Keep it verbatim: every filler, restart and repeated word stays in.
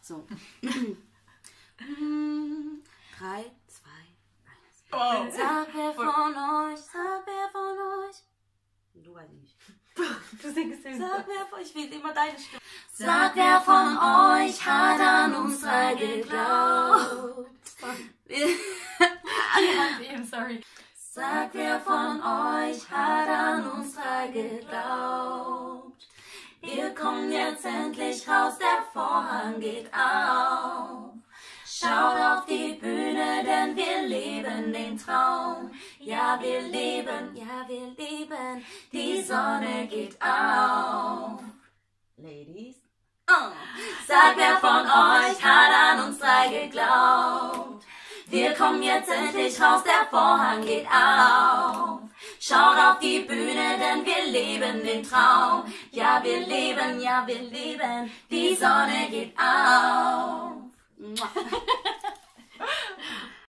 So. Drei, zwei, eins. Wow. Sag wer von euch, sag wer von euch. Du weißt nicht. Du singst es. Sag wer von euch, ich will immer deine Stimme. Sag wer von euch hat an uns drei geglaubt. Sorry. Sag wer von euch hat an uns drei geglaubt. Wir kommen jetzt endlich raus, der Vorhang geht auf. Schaut auf die Bühne, denn wir leben den Traum. Ja, wir leben, ja, wir leben, die Sonne geht auf. Ladies. Oh. Sag, wer von euch hat an uns drei geglaubt? Wir kommen jetzt endlich raus, der Vorhang geht auf. Schaut auf die Bühne, denn wir leben den Traum. Ja, wir leben, ja, wir leben, die Sonne geht auf.